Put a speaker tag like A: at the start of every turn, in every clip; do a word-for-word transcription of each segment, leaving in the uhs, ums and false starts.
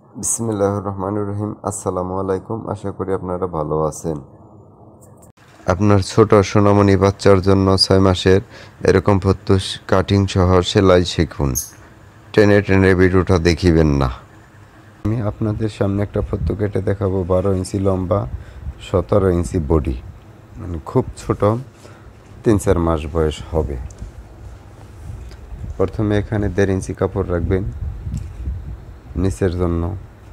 A: বিসমিল্লাহির রহমানির রহিম। আসসালামু আলাইকুম। আশা করি আপনারা ভালো আছেন। আপনার ছোট সোনামণি বাচ্চার জন্য ছয় মাসের এরকম প্রত্যুষ কাটিং সহ সেলাই শিখুন। টেনে টেনে ভিডিওটা দেখিবেন না। আমি আপনাদের সামনে একটা ফটো কেটে দেখাবো। বারো ইঞ্চি লম্বা, সতেরো ইঞ্চি বডি, মানে খুব ছোট, তিন চার মাস বয়স হবে। প্রথমে এখানে দেড় ইঞ্চি কাপড় রাখবেন নিচের জন্য,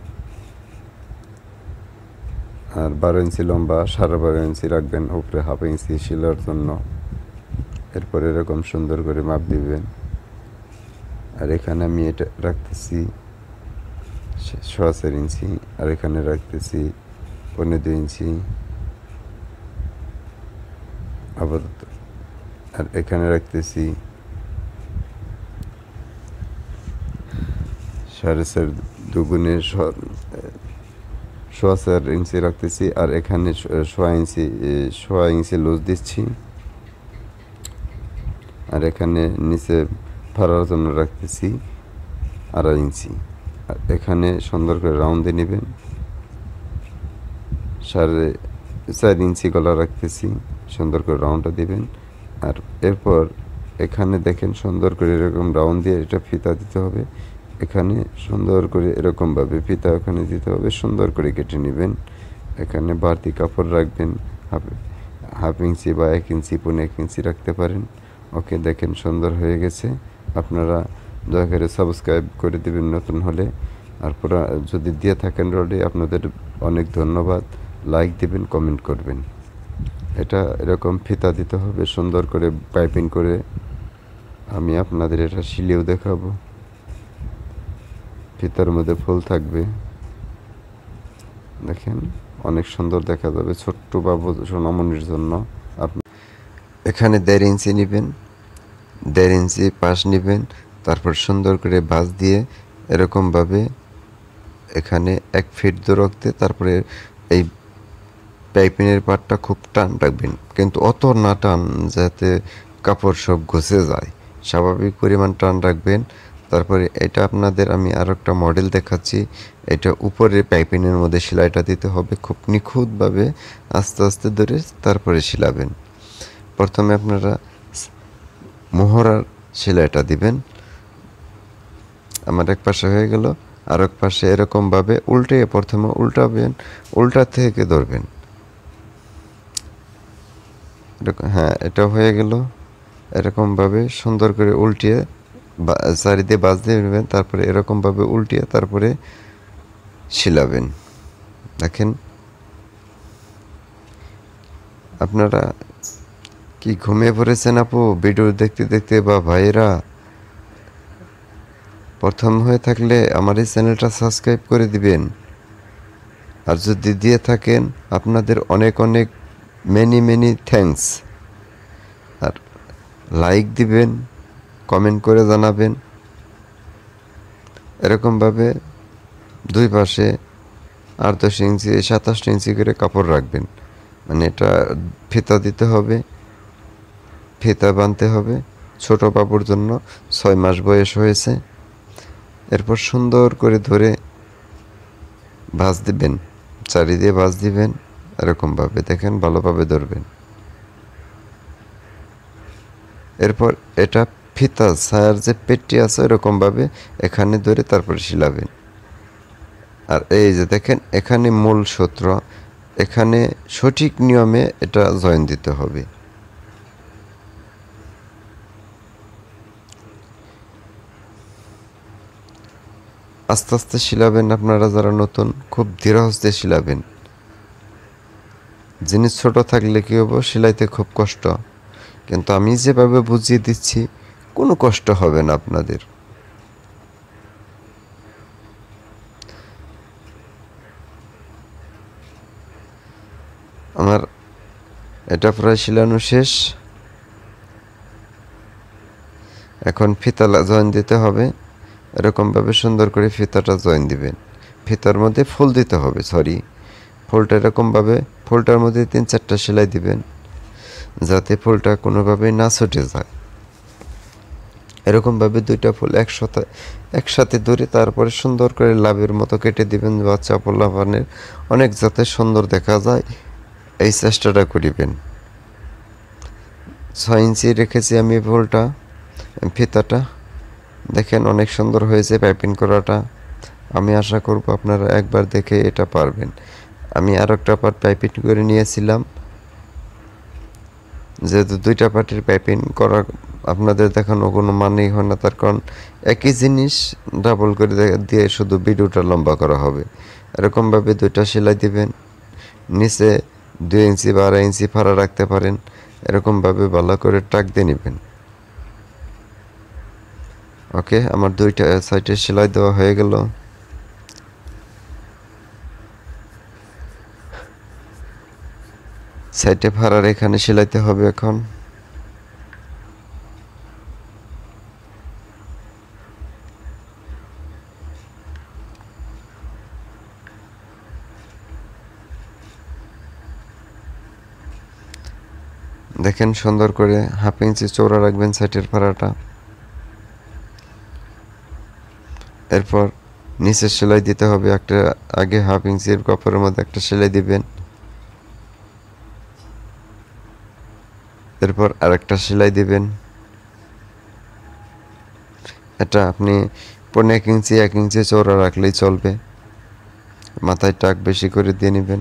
A: আর বারো ইঞ্চি লম্বা সাড়ে বারো ইঞ্চি রাখবেন উপরে হাফ ইঞ্চি শিলার জন্য। এরপর এরকম সুন্দর করে মাপ দিবেন। আর এখানে আমি এটা রাখতেছি সোয়া চার ইঞ্চি, আর এখানে রাখতেছি পনেরো দুই ইঞ্চি আপাতত, আর এখানে রাখতেছি সাড়ে চার দুগুণে সোয়া চার ইঞ্চি রাখতেছি, আর এখানে সোয়া ইঞ্চি সোয়া ইঞ্চি লুজ দিচ্ছি, আর এখানে নিচে ফাড়ার জন্য রাখতেছি আড়াই ইঞ্চি। আর এখানে সুন্দর করে রাউন্ড দিয়ে নেবেন। সাড়ে চার ইঞ্চি গলা রাখতেছি, সুন্দর করে রাউন্ডটা দিবেন। আর এরপর এখানে দেখেন সুন্দর করে এরকম রাউন্ড দিয়ে এটা ফিতা দিতে হবে। এখানে সুন্দর করে এরকমভাবে ফিতা ওখানে দিতে হবে, সুন্দর করে কেটে নেবেন। এখানে বাড়তি কাপড় রাখবেন, হাফ হাফ ইঞ্চি বা এক ইঞ্চি পনেরো এক ইঞ্চি রাখতে পারেন। ওকে, দেখেন সুন্দর হয়ে গেছে। আপনারা দয়া করে সাবস্ক্রাইব করে দেবেন নতুন হলে, আর পুরা যদি দিয়ে থাকেন অলরেডি আপনাদের অনেক ধন্যবাদ। লাইক দিবেন, কমেন্ট করবেন। এটা এরকম ফিতা দিতে হবে সুন্দর করে পাইপিং করে। আমি আপনাদের এটা সিলিয়েও দেখাবো। ফিতার মধ্যে ফুল থাকবে, দেখেন অনেক সুন্দর দেখা যাবে ছোট্ট বাবু সোনামণির জন্য। আপনি এখানে দেড় ইঞ্চি নেবেন, দেড় ইঞ্চি পাশ নেবেন, তারপর সুন্দর করে বাঁশ দিয়ে এরকমভাবে এখানে এক ফিট দূরত্বে, তারপরে এই পাইপিংয়ের পাটটা খুব টান রাখবেন, কিন্তু অত না টান যাতে কাপড় সব ঘষে যায়, স্বাভাবিক পরিমাণ টান রাখবেন। তারপরে এটা আপনাদের আমি আর একটা মডেল দেখাচ্ছি। এটা উপরে পাইপিংয়ের মধ্যে সেলাইটা দিতে হবে খুব নিখুঁতভাবে, আস্তে আস্তে ধরে তারপরে সেলাবেন। প্রথমে আপনারা মোহরার সেলাইটা দিবেন। আমার এক পাশে হয়ে গেল, আর এক পাশে এরকমভাবে উল্টে প্রথমে উল্টাবেন, উল্টা থেকে ধরবেন। হ্যাঁ, এটা হয়ে গেল। এরকমভাবে সুন্দর করে উল্টিয়ে চারিদিকে বাজ দিয়ে নেবেন, তারপরে এরকমভাবে উল্টিয়ে তারপরে শিলাবেন। দেখেন আপনারা কি ঘুমিয়ে পড়েছেন আপু ভিডিও দেখতে দেখতে? বা ভাইয়েরা, প্রথম হয়ে থাকলে আমার এই চ্যানেলটা সাবস্ক্রাইব করে দিবেন। আর যদি দিয়ে থাকেন আপনাদের অনেক অনেক মেনি মেনি থ্যাঙ্কস। আর লাইক দিবেন, কমেন্ট করে জানাবেন। এরকমভাবে দুই পাশে আট দশ ইঞ্চি সাতাশ ইঞ্চি করে কাপড় রাখবেন। মানে এটা ফিতা দিতে হবে, ফিতা বাঁধতে হবে। ছোট বাবুর জন্য ছয় মাস বয়স হয়েছে। এরপর সুন্দর করে ধরে ভাঁজ দিবেন, চারিদিকে ভাঁজ দিবেন। এরকমভাবে দেখেন ভালোভাবে ধরবেন। এরপর এটা ফিতা ছায়ার যে পেটটি আছে এরকমভাবে এখানে ধরে তারপরে শিলাবেন। আর এই যে দেখেন এখানে মূল সূত্র, এখানে সঠিক নিয়মে এটা জয়েন দিতে হবে। আস্তে আস্তে শিলাবেন। আপনারা যারা নতুন খুব ধীর হস্তে শিলাবেন। জিনিস ছোট থাকলে কি হবো, সেলাইতে খুব কষ্ট, কিন্তু আমি যেভাবে বুঝিয়ে দিচ্ছি কোনো কষ্ট হবে না আপনাদের। আমার এটা প্রায় শিলানো শেষ। এখন ফিতা জয়েন দিতে হবে। এরকমভাবে সুন্দর করে ফিতাটা জয়েন দিবেন। ফিতার মধ্যে ফুল দিতে হবে, সরি ফুলটা এরকমভাবে ফুলটার মধ্যে তিন চারটা সেলাই দিবেন যাতে ফুলটা কোনোভাবেই না ছুটে যায়। এরকমভাবে দুইটা ফুল একসাথে একসাথে ধরে তারপরে সুন্দর করে লাভের মতো কেটে দিবেন, বাচ্চা পোলাপানের অনেক যাতে সুন্দর দেখা যায় এই চেষ্টাটা করিবেন। ছয় ইঞ্চি রেখেছি আমি ফুলটা, ফিতাটা দেখেন অনেক সুন্দর হয়েছে পাইপিং করাটা। আমি আশা করব আপনারা একবার দেখে এটা পারবেন। আমি আর একটা পার্ট পাইপিং করে নিয়েছিলাম, যেহেতু দুইটা পার্টের পাইপিং করা আপনাদের দেখানো কোনো মানেই হয় না, তার কারণ একই জিনিস ডাবল করে দিয়ে শুধু ভিডিওটা লম্বা করা হবে। এরকমভাবে দুইটা সেলাই দিবেন, নিচে দুই ইঞ্চি বা আড়াই ইঞ্চি ফাড়া রাখতে পারেন। এরকমভাবে ভালো করে টাক দিয়ে নেবেন। ওকে, আমার দুইটা সাইডে সেলাই দেওয়া হয়ে গেল। সাইডে ফাড়ার এখানে সেলাইতে হবে এখন। দেখেন সুন্দর করে হাফ ইঞ্চি চৌড়া রাখবেন সাইডের ফাড়াটা। এরপর নিচে সেলাই দিতে হবে একটা, আগে হাফ ইঞ্চির কাপড়ের মধ্যে একটা সেলাই দিবেন, এরপর আরেকটা সেলাই দিবেন। এটা আপনি পনেরো এক ইঞ্চি এক ইঞ্চি চৌড়া রাখলেই চলবে। মাথায় টাক বেশি করে দিয়ে নেবেন।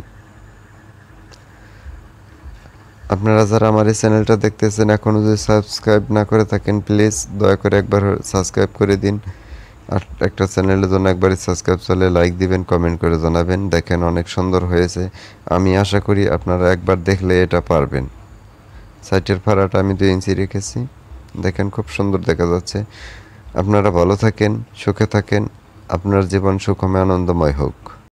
A: আপনারা যারা আমার এই চ্যানেলটা দেখতেছেন এখনও যদি সাবস্ক্রাইব না করে থাকেন, প্লিজ দয়া করে একবার সাবস্ক্রাইব করে দিন। আর একটা চ্যানেলের জন্য একবারই সাবস্ক্রাইব চলে লাইক দিবেন, কমেন্ট করে জানাবেন। দেখেন অনেক সুন্দর হয়েছে। আমি আশা করি আপনারা একবার দেখলে এটা পারবেন। সাইটের ফাড়াটা আমি দুই ইঞ্চি রেখেছি, দেখেন খুব সুন্দর দেখা যাচ্ছে। আপনারা ভালো থাকেন, সুখে থাকেন, আপনার জীবন সুখময় আনন্দময় হোক।